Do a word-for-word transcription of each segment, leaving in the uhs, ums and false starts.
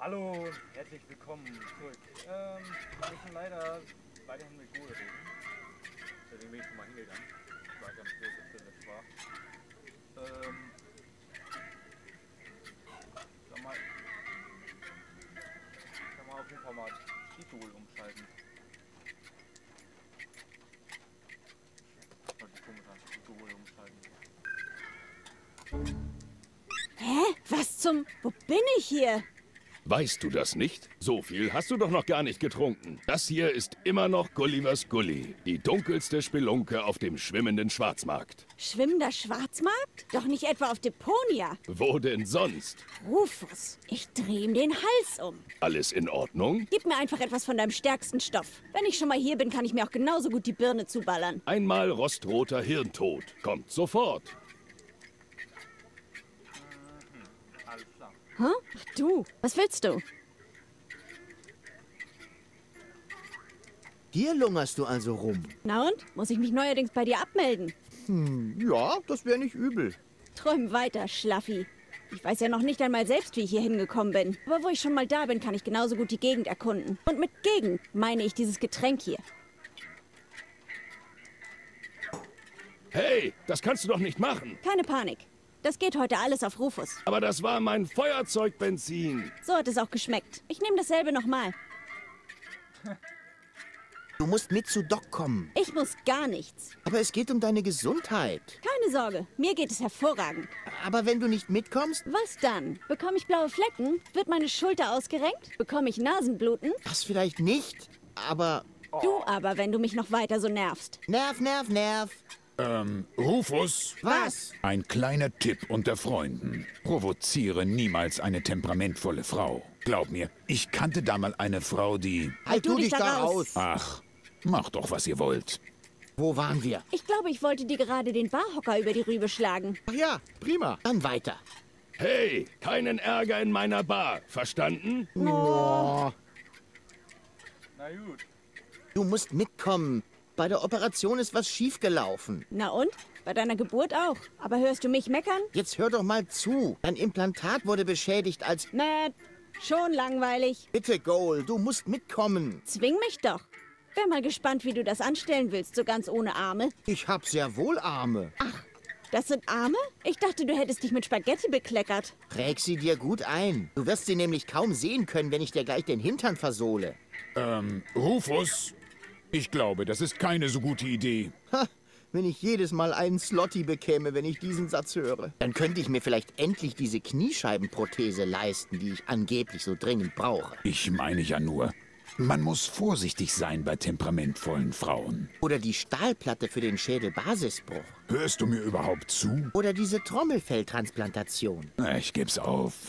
Hallo und herzlich willkommen zurück. Ähm, wir müssen leider weiterhin mit Gole reden. Deswegen bin ich schon mal hingegangen. Ich war ganz böse, dass das war. Ähm, sag mal, sag mal auf jeden Fall mal Titol umschalten. Sollte ich komisch an Titol umschalten. Hä? Was zum... Wo bin ich hier? Weißt du das nicht? So viel hast du doch noch gar nicht getrunken. Das hier ist immer noch Gullivers Gully, die dunkelste Spelunke auf dem schwimmenden Schwarzmarkt. Schwimmender Schwarzmarkt? Doch nicht etwa auf Deponia. Wo denn sonst? Rufus, ich dreh ihm den Hals um. Alles in Ordnung? Gib mir einfach etwas von deinem stärksten Stoff. Wenn ich schon mal hier bin, kann ich mir auch genauso gut die Birne zuballern. Einmal rostroter Hirntod. Kommt sofort. Hä? Ach du, was willst du? Hier lungerst du also rum. Na und? Muss ich mich neuerdings bei dir abmelden? Hm, ja, das wäre nicht übel. Träum weiter, Schlaffi. Ich weiß ja noch nicht einmal selbst, wie ich hier hingekommen bin. Aber wo ich schon mal da bin, kann ich genauso gut die Gegend erkunden. Und mit Gegend meine ich dieses Getränk hier. Hey, das kannst du doch nicht machen. Keine Panik. Das geht heute alles auf Rufus. Aber das war mein Feuerzeugbenzin. So hat es auch geschmeckt. Ich nehme dasselbe nochmal. Du musst mit zu Doc kommen. Ich muss gar nichts. Aber es geht um deine Gesundheit. Keine Sorge, mir geht es hervorragend. Aber wenn du nicht mitkommst? Was dann? Bekomme ich blaue Flecken? Wird meine Schulter ausgerenkt? Bekomme ich Nasenbluten? Das vielleicht nicht, aber... Du aber, wenn du mich noch weiter so nervst. Nerv, nerv, nerv. Ähm, Rufus? Was? Ein kleiner Tipp unter Freunden. Provoziere niemals eine temperamentvolle Frau. Glaub mir, ich kannte da mal eine Frau, die... Halt du dich da raus. Ach, macht doch, was ihr wollt. Wo waren wir? Ich glaube, ich wollte dir gerade den Barhocker über die Rübe schlagen. Ach ja, prima. Dann weiter. Hey, keinen Ärger in meiner Bar. Verstanden? Oh. Na gut. Du musst mitkommen. Bei der Operation ist was schiefgelaufen. Na und? Bei deiner Geburt auch. Aber hörst du mich meckern? Jetzt hör doch mal zu. Dein Implantat wurde beschädigt als... Nett. Schon langweilig. Bitte, Goal, du musst mitkommen. Zwing mich doch. Wär mal gespannt, wie du das anstellen willst, so ganz ohne Arme. Ich hab sehr wohl Arme. Das sind Arme? Ich dachte, du hättest dich mit Spaghetti bekleckert. Präg sie dir gut ein. Du wirst sie nämlich kaum sehen können, wenn ich dir gleich den Hintern versohle. Ähm, Rufus? Ich glaube, das ist keine so gute Idee. Ha, wenn ich jedes Mal einen Slotty bekäme, wenn ich diesen Satz höre. Dann könnte ich mir vielleicht endlich diese Kniescheibenprothese leisten, die ich angeblich so dringend brauche. Ich meine ja nur, man muss vorsichtig sein bei temperamentvollen Frauen. Oder die Stahlplatte für den Schädelbasisbruch. Hörst du mir überhaupt zu? Oder diese Trommelfelltransplantation. Na, ich geb's auf.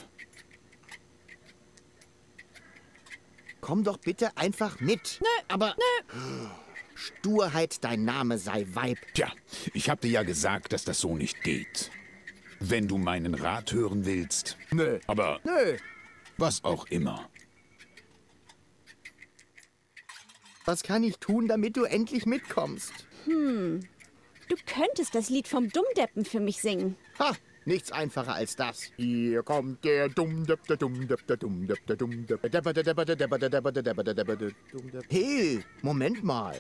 Komm doch bitte einfach mit. Nö, Aber... nö. Sturheit, dein Name sei Weib. Tja, ich hab dir ja gesagt, dass das so nicht geht. Wenn du meinen Rat hören willst. Nö. Aber Nö. was auch immer. Was kann ich tun, damit du endlich mitkommst? Hm. Du könntest das Lied vom Dummdeppen für mich singen. Ha, nichts einfacher als das. Hier kommt der Dummdepp, der Dummdepp, der Dummdepp, der Dummdepp, der Depper, der Depper, der Depper, der Depper, der Depper, der Depper, der Dummdepp. Hey, Moment mal.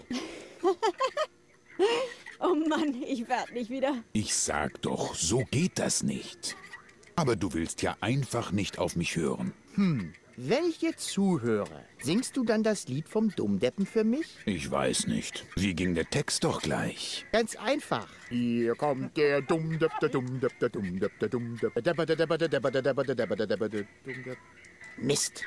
Oh Mann, ich werd nicht wieder. Ich sag doch, so geht das nicht. Aber du willst ja einfach nicht auf mich hören. Hm, wenn ich dir zuhöre, singst du dann das Lied vom Dummdeppen für mich? Ich weiß nicht. Wie ging der Text doch gleich? Ganz einfach. Hier kommt der Dummdepp, der Dummdepp, der Dummdepp, der Dummdepp, der Depper, der Depper, der Depper, der Depper, der Depper, der Depper, der Dummdepp. Mist.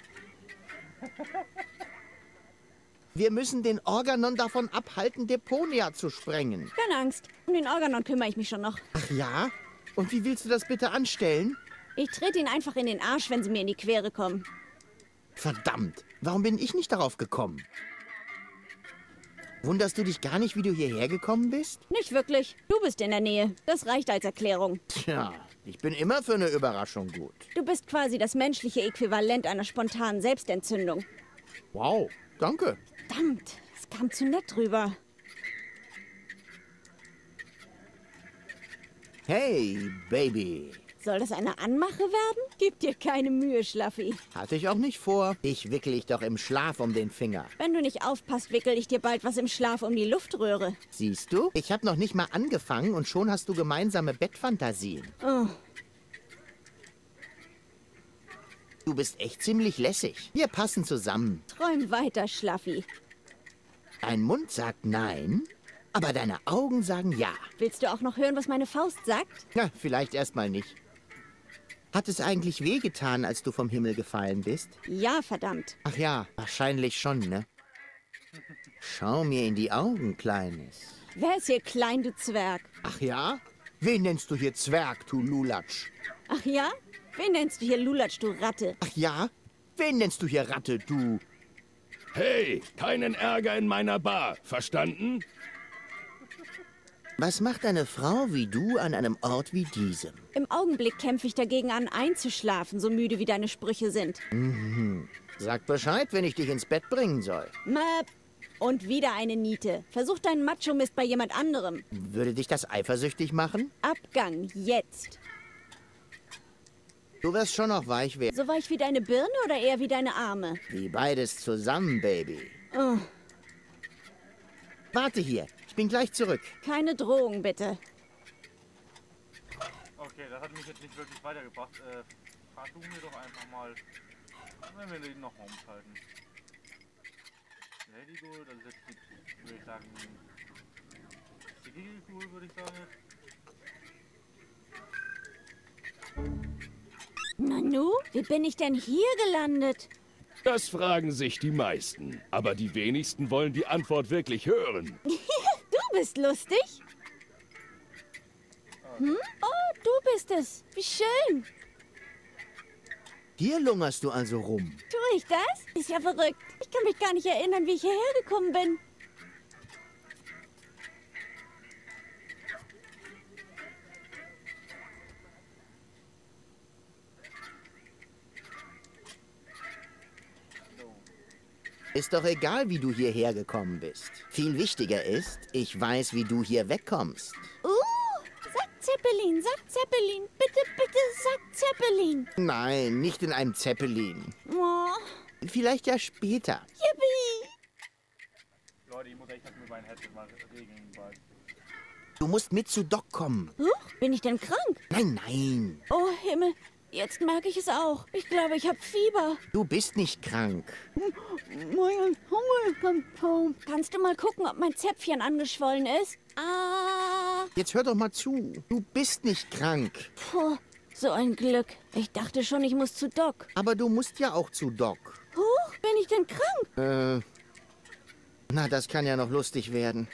Wir müssen den Organon davon abhalten, Deponia zu sprengen. Keine Angst. Um den Organon kümmere ich mich schon noch. Ach ja? Und wie willst du das bitte anstellen? Ich trete ihn einfach in den Arsch, wenn sie mir in die Quere kommen. Verdammt, warum bin ich nicht darauf gekommen? Wunderst du dich gar nicht, wie du hierher gekommen bist? Nicht wirklich. Du bist in der Nähe. Das reicht als Erklärung. Tja, ich bin immer für eine Überraschung gut. Du bist quasi das menschliche Äquivalent einer spontanen Selbstentzündung. Wow, danke. Verdammt, es kam zu nett rüber. Hey, Baby. Soll das eine Anmache werden? Gib dir keine Mühe, Schlaffi. Hatte ich auch nicht vor. Ich wickel dich doch im Schlaf um den Finger. Wenn du nicht aufpasst, wickel ich dir bald was im Schlaf um die Luftröhre. Siehst du? Ich habe noch nicht mal angefangen und schon hast du gemeinsame Bettfantasien. Oh. Du bist echt ziemlich lässig. Wir passen zusammen. Träum weiter, Schlaffi. Dein Mund sagt nein, aber deine Augen sagen ja. Willst du auch noch hören, was meine Faust sagt? Na, vielleicht erstmal nicht. Hat es eigentlich wehgetan, als du vom Himmel gefallen bist? Ja, verdammt. Ach ja, wahrscheinlich schon, ne? Schau mir in die Augen, Kleines. Wer ist hier klein, du Zwerg? Ach ja? Wen nennst du hier Zwerg, du Lulatsch? Ach ja? Wen nennst du hier Lulatsch, du Ratte? Ach ja? Wen nennst du hier Ratte, du? Hey, keinen Ärger in meiner Bar. Verstanden? Was macht eine Frau wie du an einem Ort wie diesem? Im Augenblick kämpfe ich dagegen an, einzuschlafen, so müde wie deine Sprüche sind. Mhm. Sag Bescheid, wenn ich dich ins Bett bringen soll. Möp. Und wieder eine Niete. Versuch deinen Macho-Mist bei jemand anderem. Würde dich das eifersüchtig machen? Abgang, jetzt. Du wirst schon noch weich werden. So weich wie deine Birne oder eher wie deine Arme? Wie beides zusammen, Baby. Oh, Warte hier, ich bin gleich zurück. keine Drohung, bitte. Okay, das hat mich jetzt nicht wirklich weitergebracht. Äh, frag du mir doch einfach mal, wenn wir den nochmal umschalten. Lady Gold, das ist jetzt die, würde ich sagen, Sigil Gold, würde ich sagen. Nanu, wie bin ich denn hier gelandet? Das fragen sich die meisten. Aber die wenigsten wollen die Antwort wirklich hören. Du bist lustig. Hm? Oh, du bist es. Wie schön. Hier lungerst du also rum. Tue ich das? Ist ja verrückt. Ich kann mich gar nicht erinnern, wie ich hierher gekommen bin. Ist doch egal, wie du hierher gekommen bist. Viel wichtiger ist, ich weiß, wie du hier wegkommst. Uh, sag Zeppelin, sag Zeppelin. Bitte, bitte, sag Zeppelin. Nein, nicht in einem Zeppelin. Oh, Vielleicht ja später. yippie. Leute, ich muss echt mit meinem Headset mal regeln, weil... Du musst mit zu Doc kommen. Huch, bin ich denn krank? Nein, nein. Oh, Himmel. Jetzt merke ich es auch. Ich glaube, ich habe Fieber. Du bist nicht krank. Mein Hunger kommt kaum. Kannst du mal gucken, ob mein Zäpfchen angeschwollen ist? Ah, Jetzt hör doch mal zu. Du bist nicht krank. puh, so ein Glück. Ich dachte schon, ich muss zu Doc. Aber du musst ja auch zu Doc. Huch, bin ich denn krank? Äh. Na, das kann ja noch lustig werden.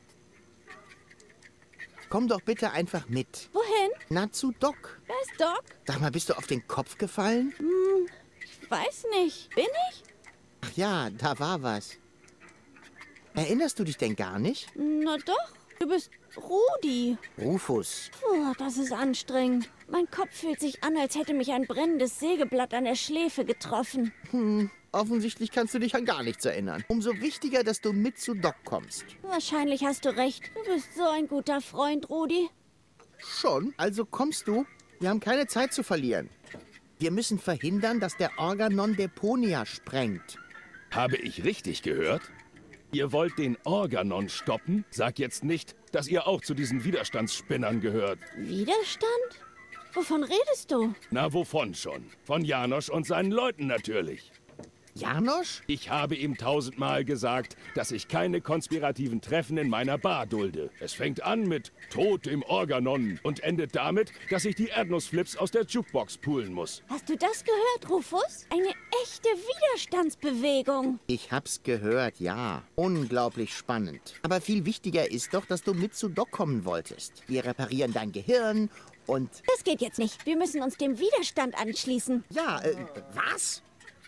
Komm doch bitte einfach mit. Wohin? Na, zu Doc. Wer ist Doc? Sag mal, bist du auf den Kopf gefallen? Hm, ich weiß nicht. Bin ich? Ach ja, da war was. Erinnerst du dich denn gar nicht? Na doch. Du bist Rudi. Rufus. Puh, das ist anstrengend. Mein Kopf fühlt sich an, als hätte mich ein brennendes Sägeblatt an der Schläfe getroffen. Hm, offensichtlich kannst du dich an gar nichts erinnern. Umso wichtiger, dass du mit zu Doc kommst. Wahrscheinlich hast du recht. Du bist so ein guter Freund, Rudi. Schon? Also kommst du? Wir haben keine Zeit zu verlieren. Wir müssen verhindern, dass der Organon Deponia sprengt. Habe ich richtig gehört? Ihr wollt den Organon stoppen? Sag jetzt nicht, dass ihr auch zu diesen Widerstandsspinnern gehört. Widerstand? Wovon redest du? Na, wovon schon? Von Janosch und seinen Leuten natürlich. Janosch? Ich habe ihm tausendmal gesagt, dass ich keine konspirativen Treffen in meiner Bar dulde. Es fängt an mit Tod dem Organon und endet damit, dass ich die Erdnussflips aus der Jukebox poolen muss. Hast du das gehört, Rufus? Eine echte Widerstandsbewegung. Ich hab's gehört, ja. Unglaublich spannend. Aber viel wichtiger ist doch, dass du mit zu Doc kommen wolltest. Wir reparieren dein Gehirn und... Das geht jetzt nicht. Wir müssen uns dem Widerstand anschließen. Ja, äh, was?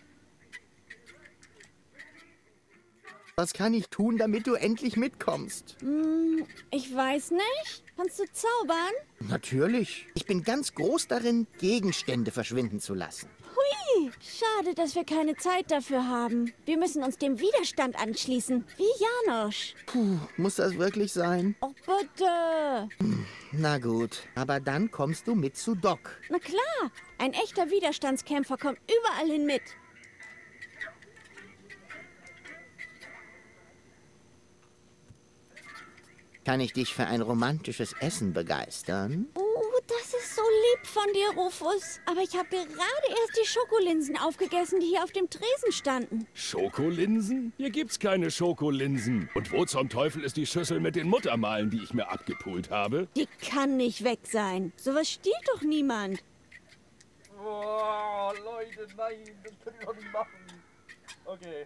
Was kann ich tun, damit du endlich mitkommst? Hm, ich weiß nicht. Kannst du zaubern? Natürlich. Ich bin ganz groß darin, Gegenstände verschwinden zu lassen. Hui, Okay, schade, dass wir keine Zeit dafür haben. Wir müssen uns dem Widerstand anschließen, wie Janosch. Puh, muss das wirklich sein? Oh, bitte. Na gut, aber dann kommst du mit zu Doc. Na klar, ein echter Widerstandskämpfer kommt überall hin mit. Kann ich dich für ein romantisches Essen begeistern? Oh, das ist so lieb von dir, Rufus. Aber ich habe gerade erst die Schokolinsen aufgegessen, die hier auf dem Tresen standen. Schokolinsen? Hier gibt's keine Schokolinsen. Und wo zum Teufel ist die Schüssel mit den Muttermalen, die ich mir abgepult habe? Die kann nicht weg sein. Sowas stiehlt doch niemand. Oh, Leute, nein, das können wir doch nicht machen. Okay.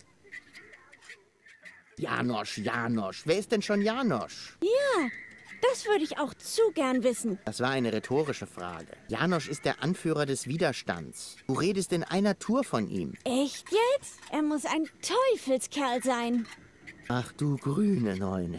Janosch, Janosch. Wer ist denn schon Janosch? Ja, das würde ich auch zu gern wissen. Das war eine rhetorische Frage. Janosch ist der Anführer des Widerstands. Du redest in einer Tour von ihm. Echt jetzt? Er muss ein Teufelskerl sein. Ach du grüne Neune.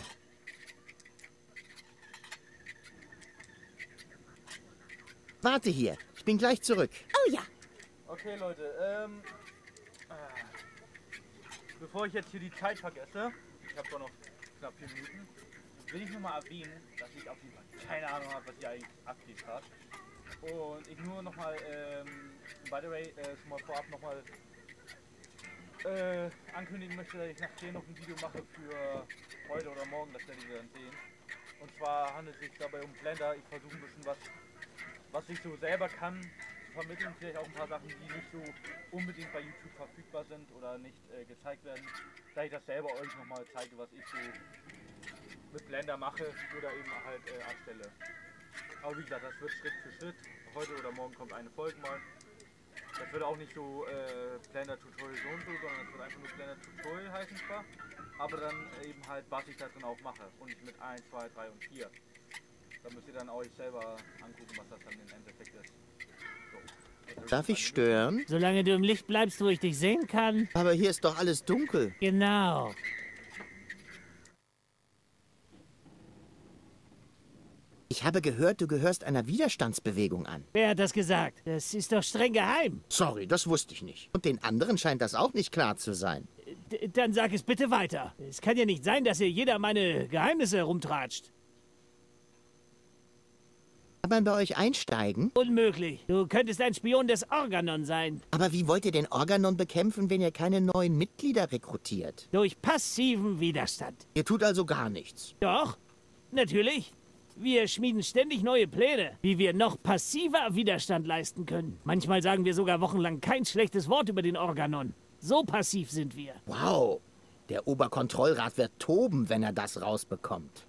Warte hier, ich bin gleich zurück. Oh ja. Okay, Leute, ähm... äh, bevor ich jetzt hier die Zeit vergesse, ich habe doch noch knapp vier Minuten, will ich nur mal erwähnen, dass ich auf jeden Fall keine Ahnung habe, was hier eigentlich abgeht gerade. Und ich nur nochmal, ähm, by the way, äh, schon mal vorab nochmal äh, ankündigen möchte, dass ich nachher noch ein Video mache für heute oder morgen, das werdet ihr dann sehen. Und zwar handelt es sich dabei um Blender. Ich versuche ein bisschen was, was ich so selber kann, zu vermitteln. Vielleicht auch ein paar Sachen, die nicht so unbedingt bei YouTube verfügbar sind oder nicht äh, gezeigt werden. Da ich das selber euch nochmal zeige, was ich so mit Blender mache oder eben halt äh, erstelle. Aber wie gesagt, das wird Schritt für Schritt. Heute oder morgen kommt eine Folge mal. Das wird auch nicht so äh, Blender Tutorial so und so, sondern es wird einfach nur Blender Tutorial heißen zwar. Aber dann eben halt, was ich da drin auch mache. Und nicht mit eins, zwei, drei und vier. Da müsst ihr dann euch selber angucken, was das dann im Endeffekt ist. So. Darf ich stören? Solange du im Licht bleibst, wo ich dich sehen kann. Aber hier ist doch alles dunkel. Genau. Ich habe gehört, du gehörst einer Widerstandsbewegung an. Wer hat das gesagt? Das ist doch streng geheim. Sorry, das wusste ich nicht. Und den anderen scheint das auch nicht klar zu sein. D dann sag es bitte weiter. Es kann ja nicht sein, dass hier jeder meine Geheimnisse herumtratscht. Kann man bei euch einsteigen? Unmöglich. Du könntest ein Spion des Organon sein. Aber wie wollt ihr den Organon bekämpfen, wenn ihr keine neuen Mitglieder rekrutiert? Durch passiven Widerstand. Ihr tut also gar nichts. Doch, natürlich. Wir schmieden ständig neue Pläne, wie wir noch passiver Widerstand leisten können. Manchmal sagen wir sogar wochenlang kein schlechtes Wort über den Organon. So passiv sind wir. Wow, der Oberkontrollrat wird toben, wenn er das rausbekommt.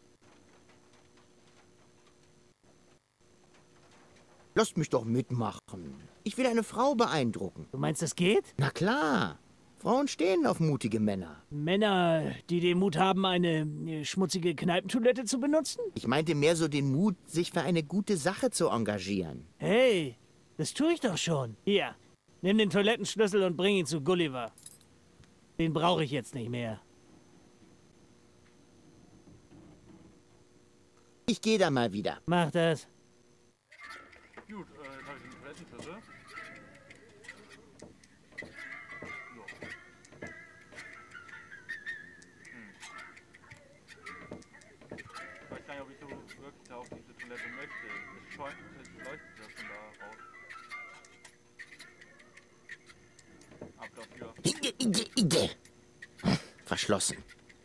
Lasst mich doch mitmachen. Ich will eine Frau beeindrucken. Du meinst, das geht? Na klar. Frauen stehen auf mutige Männer. Männer, die den Mut haben, eine äh, schmutzige Kneipentoilette zu benutzen? Ich meinte mehr so den Mut, sich für eine gute Sache zu engagieren. Hey, das tue ich doch schon. Hier, nimm den Toilettenschlüssel und bring ihn zu Gulliver. Den brauche ich jetzt nicht mehr. Ich gehe da mal wieder. Mach das. Gut, äh, jetzt habe ich den Toilettenschlüssel. Ich weiß gar nicht, ob ich so wirklich da auf diese Toilette möchte. Es scheint, es leuchtet ja schon da raus. Ab dafür. Ide, ide, ide. Verschlossen.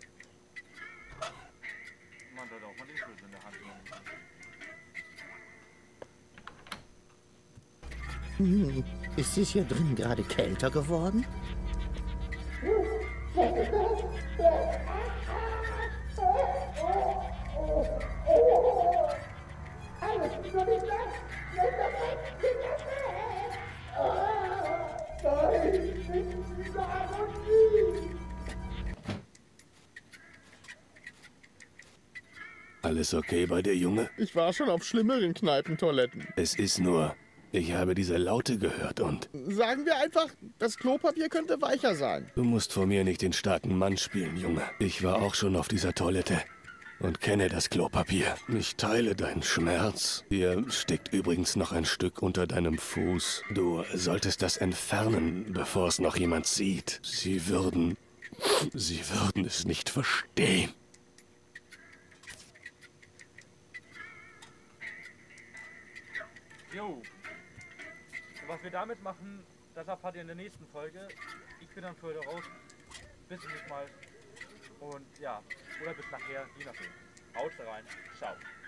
Man sollte auch mal den Schlüssel in der Hand nehmen. Hm, ist es hier drin gerade kälter geworden? Alles okay bei dir, Junge? Ich war schon auf schlimmeren Kneipentoiletten. Es ist nur, ich habe diese Laute gehört und Sagen wir einfach, das Klopapier könnte weicher sein. du musst vor mir nicht den starken Mann spielen, Junge. Ich war auch schon auf dieser Toilette. und kenne das Klopapier. Ich teile deinen Schmerz. Hier steckt übrigens noch ein Stück unter deinem Fuß. Du solltest das entfernen, bevor es noch jemand sieht. Sie würden... Sie würden es nicht verstehen. Jo. Was wir damit machen, das erfahrt ihr in der nächsten Folge. Ich bin dann für heute raus. Bis zum nächsten Mal. Und ja, oder bis nachher, je nachdem. Haut rein. Ciao.